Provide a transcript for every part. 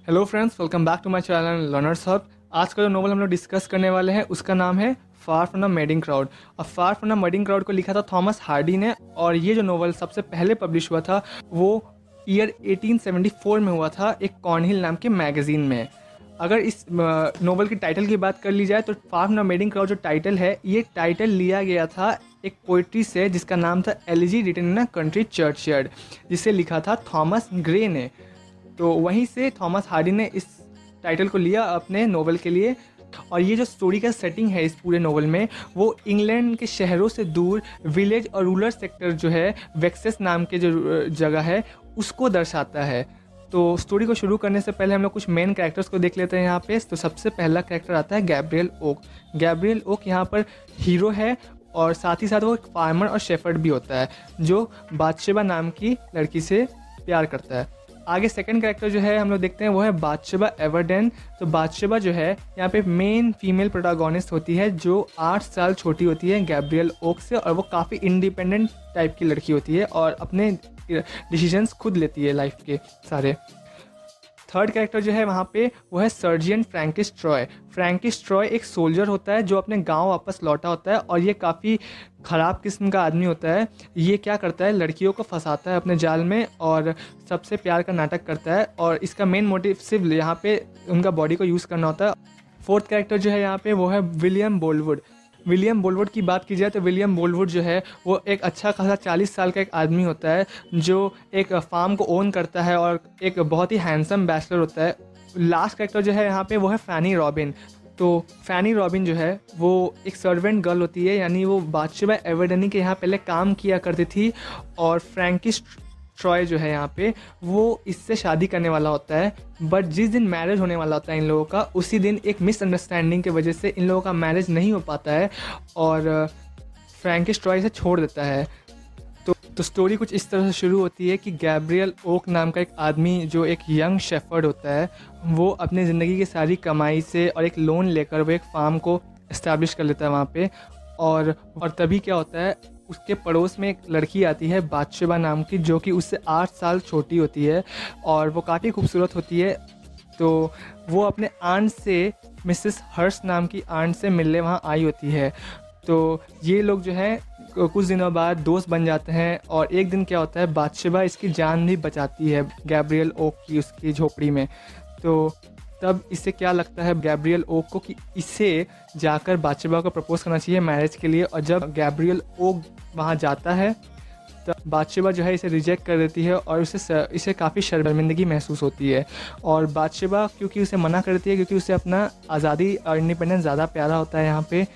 Hello friends, welcome back to my channel learners hub. आज का जो नोवेल हम लोग डिस्कस करने वाले हैं उसका नाम है far from the madding crowd. और far from the madding crowd को लिखा था थॉमस हार्डी ने, और ये जो नोवेल सबसे पहले पब्लिश हुआ था वो ईयर 1874 में हुआ था एक कॉर्नहिल नाम के मैगजीन में। अगर इस नोवेल की टाइटल की बात कर ली जाए तो far from the madding crowd जो टाइटल है, ये टाइटल लिया गया था एक पोइट्री से जिसका नाम था elegy written in a country churchyard, जिसे लिखा था थॉमस ग्रे ने। तो वहीं से थॉमस हार्डी ने इस टाइटल को लिया अपने नोवेल के लिए। और ये जो स्टोरी का सेटिंग है इस पूरे नोवेल में, वो इंग्लैंड के शहरों से दूर विलेज और रूरल सेक्टर जो है, वेक्सेस नाम के जो जगह है, उसको दर्शाता है। तो स्टोरी को शुरू करने से पहले हम लोग कुछ मेन कैरेक्टर्स को देख लेते हैं यहाँ पे। तो सबसे पहला कैरेक्टर आता है गैब्रियल ओक। गैब्रियल ओक यहाँ पर हीरो है, और साथ ही साथ वो एक फार्मर और शेफर्ड भी होता है जो बादशेबा नाम की लड़की से प्यार करता है। आगे सेकंड कैरेक्टर जो है हम लोग देखते हैं वो है बादशेबा एवरडेन। तो बादशेबा जो है यहाँ पे मेन फीमेल प्रोटागोनिस्ट होती है, जो 8 साल छोटी होती है गैब्रियल ओक से, और वो काफ़ी इंडिपेंडेंट टाइप की लड़की होती है और अपने डिसीजंस खुद लेती है लाइफ के सारे। थर्ड कैरेक्टर जो है वहाँ पे वो है sergeant Francis Troy. Francis Troy एक सोल्जर होता है जो अपने गांव वापस लौटा होता है, और ये काफ़ी ख़राब किस्म का आदमी होता है। ये क्या करता है, लड़कियों को फंसाता है अपने जाल में और सबसे प्यार का नाटक करता है, और इसका मेन मोटिव सिर्फ यहाँ पे उनका बॉडी को यूज़ करना होता है। फोर्थ कैरेक्टर जो है यहाँ पे वो है विलियम बोलवुड। विलियम बोलवुड की बात की जाए तो विलियम बोलवुड जो है वो एक अच्छा खासा 40 साल का एक आदमी होता है जो एक फार्म को ओन करता है और एक बहुत ही हैंडसम बैचलर होता है। लास्ट कैरेक्टर जो है यहाँ पे वो है फैनी रॉबिन। तो फैनी रॉबिन जो है वो एक सर्वेंट गर्ल होती है, यानी वो बादशेबा एवरडनी के यहाँ पहले काम किया करती थी, और फ्रैंकिस ट्रॉय जो है यहाँ पे वो इससे शादी करने वाला होता है। बट जिस दिन मैरिज होने वाला होता है इन लोगों का, उसी दिन एक मिसअंडरस्टैंडिंग की वजह से इन लोगों का मैरिज नहीं हो पाता है और फ्रैंकिस ट्रॉय से छोड़ देता है। तो स्टोरी कुछ इस तरह से शुरू होती है कि गैब्रियल ओक नाम का एक आदमी जो एक यंग शेफर्ड होता है, वो अपनी ज़िंदगी की सारी कमाई से और एक लोन लेकर वो एक फार्म को इस्टेब्लिश कर लेता है वहाँ पे। और तभी क्या होता है, उसके पड़ोस में एक लड़की आती है बादशेबा नाम की, जो कि उससे 8 साल छोटी होती है और वो काफ़ी खूबसूरत होती है। तो वो अपने आंट से, मिसेस हर्ष नाम की आंट से मिलने वहाँ आई होती है। तो ये लोग जो हैं कुछ दिनों बाद दोस्त बन जाते हैं, और एक दिन क्या होता है, बादशेबा इसकी जान भी बचाती है गैब्रियल ओक की उसकी झोपड़ी में। तो तब इससे क्या लगता है गैब्रियल ओक को कि इसे जाकर बादशेबा को प्रपोज करना चाहिए मैरिज के लिए। और जब गैब्रियल ओक वहाँ जाता है तब बादशेबा जो है इसे रिजेक्ट कर देती है, और इसे काफ़ी शर्मिंदगी महसूस होती है। और बादशेबा क्योंकि उसे मना करती है, क्योंकि उसे अपना आज़ादी और इंडिपेंडेंस ज़्यादा प्यारा होता है यहाँ पे।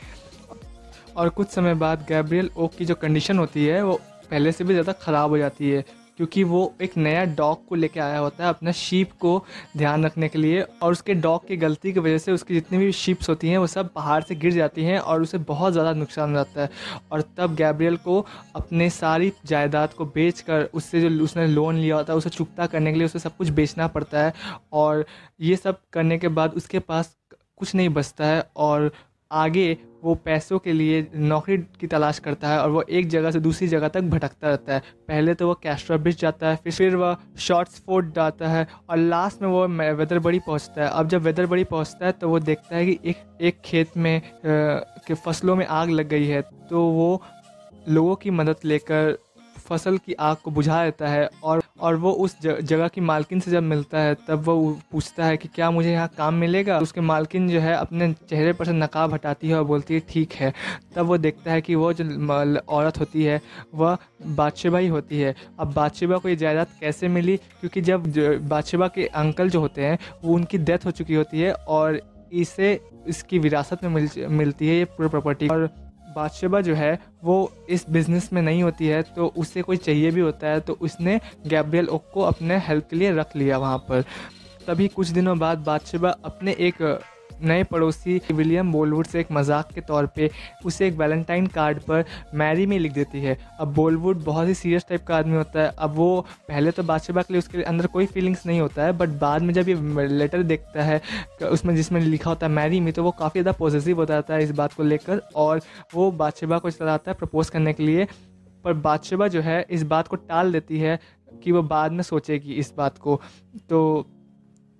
और कुछ समय बाद गैब्रियल ओक की जो कंडीशन होती है वो पहले से भी ज़्यादा ख़राब हो जाती है, क्योंकि वो एक नया डॉग को लेके आया होता है अपना शीप को ध्यान रखने के लिए, और उसके डॉग की गलती की वजह से उसकी जितनी भी शीप्स होती हैं वो सब पहाड़ से गिर जाती हैं और उसे बहुत ज़्यादा नुकसान हो जाता है। और तब गैब्रियल को अपने सारी जायदाद को बेचकर, उससे जो उसने लोन लिया होता है उसे चुकता करने के लिए उसे सब कुछ बेचना पड़ता है, और ये सब करने के बाद उसके पास कुछ नहीं बचता है, और आगे वो पैसों के लिए नौकरी की तलाश करता है, और वो एक जगह से दूसरी जगह तक भटकता रहता है। पहले तो वो कैस्ट्रोब्रिज जाता है, फिर वह शॉर्ट्सफोर्ड जाता है, और लास्ट में वो वेदरबरी पहुंचता है। अब जब वेदरबरी पहुंचता है तो वो देखता है कि एक खेत में के फसलों में आग लग गई है। तो वो लोगों की मदद लेकर फसल की आग को बुझा देता है, और वो उस जगह की मालकिन से जब मिलता है तब वो पूछता है कि क्या मुझे यहाँ काम मिलेगा। उसके मालकिन जो है अपने चेहरे पर से नकाब हटाती है और बोलती है ठीक है। तब वो देखता है कि वो जो औरत होती है वह बादशेबा ही होती है। अब बादशेबा को ये जायदाद कैसे मिली, क्योंकि जब बादशेबा के अंकल जो होते हैं वो उनकी डेथ हो चुकी होती है, और इसे इसकी विरासत में मिलती है ये पूरी प्रॉपर्टी। और बादशेबा जो है वो इस बिज़नेस में नहीं होती है, तो उसे कोई चाहिए भी होता है, तो उसने गैब्रियल ओक को अपने हेल्प के लिए रख लिया वहाँ पर। तभी कुछ दिनों बाद बादशेबा अपने एक नए पड़ोसी विलियम बोलवुड से एक मजाक के तौर पे उसे एक वैलेंटाइन कार्ड पर मैरी में लिख देती है। अब बोलवुड बहुत ही सीरियस टाइप का आदमी होता है। अब वो पहले तो बादशेबा के लिए उसके अंदर कोई फीलिंग्स नहीं होता है, बट बाद में जब ये लेटर देखता है उसमें जिसमें लिखा होता है मैरी में, तो वो काफ़ी ज़्यादा पॉजिटिव हो जाता है इस बात को लेकर, और वो बादशेबा को चलाता है प्रपोज करने के लिए। पर बादशेबा जो है इस बात को टाल देती है कि वो बाद में सोचेगी इस बात को। तो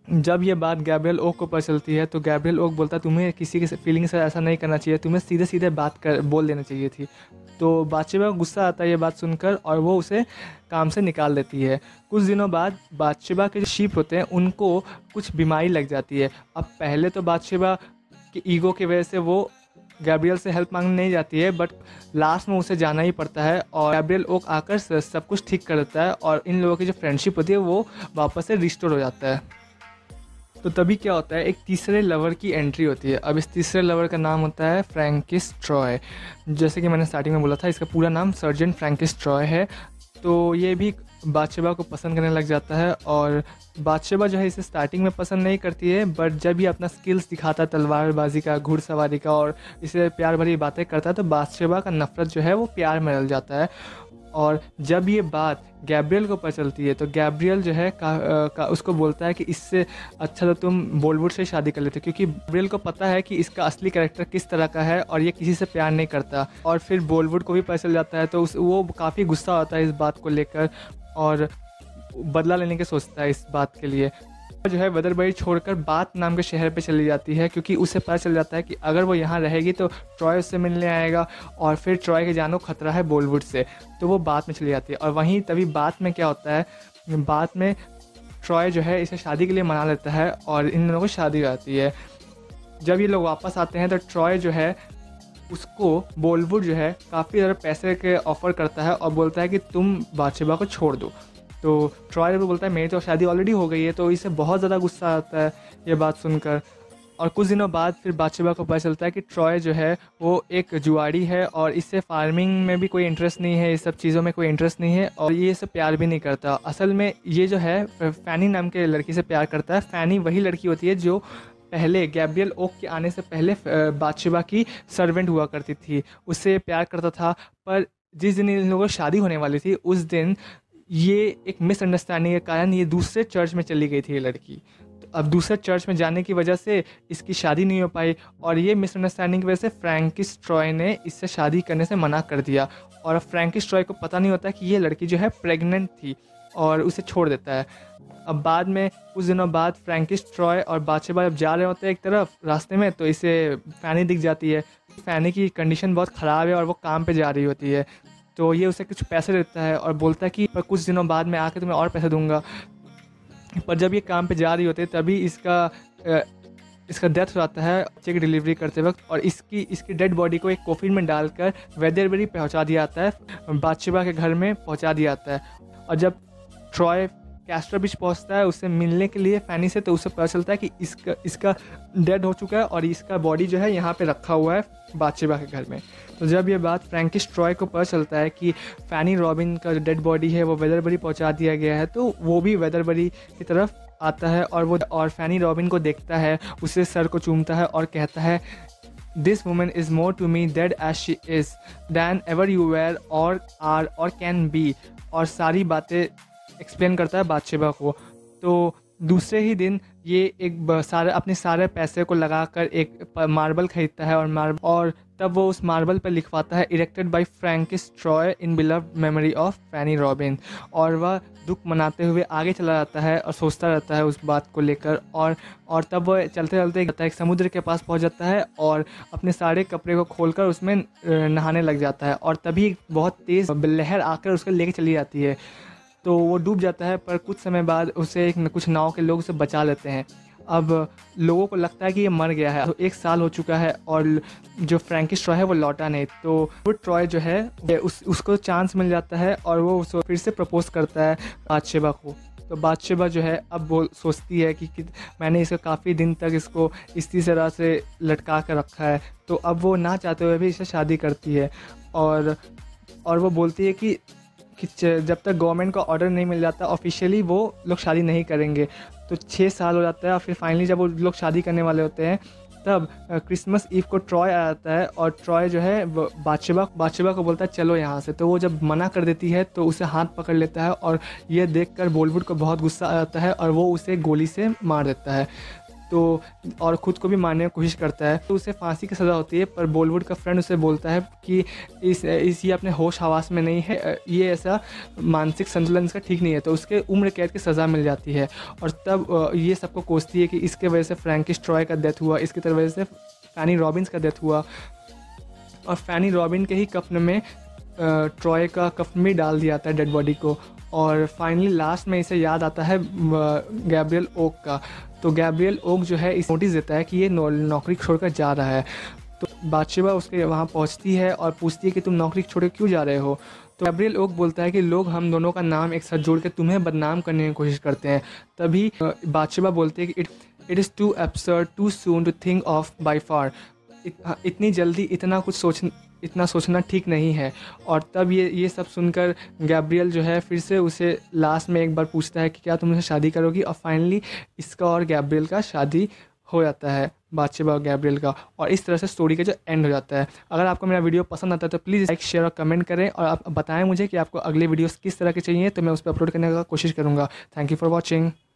जब ये बात गैब्रियल ओक को पता चलती है तो गैब्रियल ओक बोलता है तुम्हें किसी के फीलिंग से ऐसा नहीं करना चाहिए, तुम्हें सीधे सीधे बोल देना चाहिए थी। तो बादशेबा को गुस्सा आता है ये बात सुनकर और वो उसे काम से निकाल देती है। कुछ दिनों बाद बादशेबा के जो शीप होते हैं उनको कुछ बीमारी लग जाती है। अब पहले तो बादशेबा के ईगो की वजह से वो गैब्रियल से हेल्प मांगने नहीं जाती है, बट लास्ट में उसे जाना ही पड़ता है और गैब्रियल ओक आकर सब कुछ ठीक कर देता है और इन लोगों की जो फ्रेंडशिप होती है वो वापस से रिस्टोर हो जाता है। तो तभी क्या होता है, एक तीसरे लवर की एंट्री होती है। अब इस तीसरे लवर का नाम होता है फ्रैंकिस ट्रॉय। जैसे कि मैंने स्टार्टिंग में बोला था, इसका पूरा नाम सर्जेंट फ्रैंकिस ट्रॉय है। तो ये भी बादशेबा को पसंद करने लग जाता है और बादशेबा जो है इसे स्टार्टिंग में पसंद नहीं करती है, बट जब ये अपना स्किल्स दिखाता है तलवारबाजी का, घुड़सवारी का और इसे प्यार भरी बातें करता है तो बादशेबा का नफरत जो है वो प्यार में बदल जाता है। और जब ये बात गैब्रियल को पता चलती है तो गैब्रियल जो है उसको बोलता है कि इससे अच्छा तो तुम बॉलीवुड से शादी कर लेते, क्योंकि गैब्रियल को पता है कि इसका असली कैरेक्टर किस तरह का है और ये किसी से प्यार नहीं करता। और फिर बॉलीवुड को भी पता चल जाता है तो वो काफ़ी गुस्सा होता है इस बात को लेकर और बदला लेने के सोचता है इस बात के लिए। जो है वेदरबरी छोड़कर बाथ नाम के शहर पे चली जाती है, क्योंकि उसे पता चल जाता है कि अगर वो यहाँ रहेगी तो ट्रॉय उससे मिलने आएगा और फिर ट्रॉय के जानो खतरा है बॉलीवुड से, तो वो बाथ में चली जाती है। और वहीं तभी बाथ में क्या होता है, बाथ में ट्रॉय जो है इसे शादी के लिए मना लेता है और इन दोनों को शादी हो जाती है। जब ये लोग वापस आते हैं तो ट्रॉय जो है उसको बॉलीवुड जो है काफ़ी ज़्यादा पैसे के ऑफ़र करता है और बोलता है कि तुम बादशेबा को छोड़ दो। तो ट्रॉय भी बोलता है मेरी तो शादी ऑलरेडी हो गई है, तो इसे बहुत ज़्यादा गुस्सा आता है ये बात सुनकर। और कुछ दिनों बाद फिर बादशेबा को पता चलता है कि ट्रॉय जो है वो एक जुआड़ी है और इससे फार्मिंग में भी कोई इंटरेस्ट नहीं है, इस सब चीज़ों में कोई इंटरेस्ट नहीं है और ये इससे प्यार भी नहीं करता। असल में ये जो है फैनी नाम के लड़की से प्यार करता है। फैनी वही लड़की होती है जो पहले गैब्रियल ओक के आने से पहले बादशेबा की सर्वेंट हुआ करती थी, उससे प्यार करता था। पर जिस दिन इन लोगों की शादी होने वाली थी उस दिन ये एक मिसअंडरस्टैंडिंग के कारण ये दूसरे चर्च में चली गई थी ये लड़की। तो अब दूसरे चर्च में जाने की वजह से इसकी शादी नहीं हो पाई और ये मिसअंडरस्टैंडिंग की वजह से फ्रैंकिस ट्रॉय ने इससे शादी करने से मना कर दिया। और अब फ्रैंकिस ट्रॉय को पता नहीं होता कि ये लड़की जो है प्रेग्नेंट थी और उसे छोड़ देता है। अब बाद में कुछ दिनों बाद फ्रैंकिस ट्रॉय और बादशेबा जब जा रहे होते हैं एक तरफ रास्ते में तो इसे फैनी दिख जाती है। फैनी की कंडीशन बहुत ख़राब है और वो काम पे जा रही होती है, तो ये उसे कुछ पैसे देता है और बोलता है कि पर कुछ दिनों बाद मैं आके तुम्हें और पैसे दूंगा। पर जब ये काम पे जा रही होती है तभी इसका डेथ हो जाता है बच्चे की डिलीवरी करते वक्त और इसकी डेड बॉडी को एक कोफिन में डालकर वेदरबरी पहुंचा दिया जाता है, बादशेबा के घर में पहुंचा दिया जाता है। और जब ट्रॉय कैस्टर बीच पहुंचता है उससे मिलने के लिए फैनी से, तो उसे पता चलता है कि इसका डेड हो चुका है और इसका बॉडी जो है यहाँ पे रखा हुआ है बादशेबा के घर में। तो जब ये बात फ्रैंकिस ट्रॉय को पता चलता है कि फैनी रॉबिन का जो डेड बॉडी है वो वेदरबरी पहुंचा दिया गया है, तो वो भी वेदरबरी की तरफ आता है और फैनी रॉबिन को देखता है, उसे सर को चूमता है और कहता है this woman is more to me dead as she is than ever you were or are or can be, और सारी बातें एक्सप्लेन करता है बादशेबा को। तो दूसरे ही दिन ये अपने सारे पैसे को लगाकर एक मार्बल खरीदता है और तब वो उस मार्बल पर लिखवाता है erected by Francis Troy in beloved memory of Fanny Robin. और वह दुख मनाते हुए आगे चला जाता है और सोचता रहता है उस बात को लेकर और तब वो चलते चलते एक समुद्र के पास पहुंच जाता है और अपने सारे कपड़े को खोलकर उसमें नहाने लग जाता है और तभी बहुत तेज़ लहर आकर उसको लेके चली जाती है। तो वो डूब जाता है, पर कुछ समय बाद उसे कुछ नाव के लोग उसे बचा लेते हैं। अब लोगों को लगता है कि ये मर गया है, तो 1 साल हो चुका है और जो फ्रैंकिस ट्रॉय है वो लौटा नहीं। तो वो ट्रॉय जो है उसको चांस मिल जाता है और वो उसको फिर से प्रपोज करता है बादशेबा को। तो बादशेबा जो है अब वो सोचती है कि मैंने इसे काफ़ी दिन तक इसको इसी तरह से लटका कर रखा है, तो अब वो ना चाहते हुए भी इसे शादी करती है और वो बोलती है कि जब तक गवर्नमेंट का ऑर्डर नहीं मिल जाता ऑफिशियली वो लोग शादी नहीं करेंगे। तो 6 साल हो जाता है और फिर फाइनली जब वो लोग शादी करने वाले होते हैं तब क्रिसमस ईव को ट्रॉय आ जाता है और ट्रॉय जो है बादशेबा को बोलता है चलो यहाँ से। तो वो जब मना कर देती है तो उसे हाथ पकड़ लेता है और ये देखकर बॉलीवुड को बहुत गुस्सा आ जाता है और वो उसे गोली से मार देता है। तो और ख़ुद को भी मारने की कोशिश करता है, तो उसे फांसी की सज़ा होती है। पर बॉलीवुड का फ्रेंड उसे बोलता है कि ये अपने होश हवास में नहीं है, ये ऐसा मानसिक संतुलन इसका ठीक नहीं है, तो उसके उम्र कैद की सज़ा मिल जाती है। और तब ये सबको कोसती है कि इसके वजह से फ्रैंकिश ट्रॉय का डेथ हुआ, इसकी वजह से फैनी रॉबिन्स का डेथ हुआ, और फैनी रॉबिन के ही कफन में ट्रॉय का कफन में डाल दिया जाता है डेड बॉडी को। और फाइनली लास्ट में इसे याद आता है गैब्रियल ओक का। तो गैब्रियल ओक जो है इस नोटिस देता है कि ये नौकरी छोड़कर जा रहा है। तो बादशाह उसके वहाँ पहुँचती है और पूछती है कि तुम नौकरी छोड़ क्यों जा रहे हो। तो गैब्रियल ओक बोलता है कि लोग हम दोनों का नाम एक साथ जोड़ के तुम्हें बदनाम करने की कोशिश करते हैं। तभी बादशाह बोलते हैं कि it is too absurd too soon to think of by far, इतनी जल्दी इतना सोचना ठीक नहीं है। और तब ये सब सुनकर गैब्रियल जो है फिर से उसे लास्ट में एक बार पूछता है कि क्या तुम मुझसे शादी करोगी, और फाइनली इसका और गैब्रियल का शादी हो जाता है, बादशाह और गैब्रियल का। और इस तरह से स्टोरी का जो एंड हो जाता है। अगर आपको मेरा वीडियो पसंद आता है तो प्लीज़ लाइक शेयर और कमेंट करें, और आप बताएं मुझे कि आपको अगले वीडियोस किस तरह के चाहिए, तो मैं उस पर अपलोड करने का कोशिश करूँगा। Thank you for watching.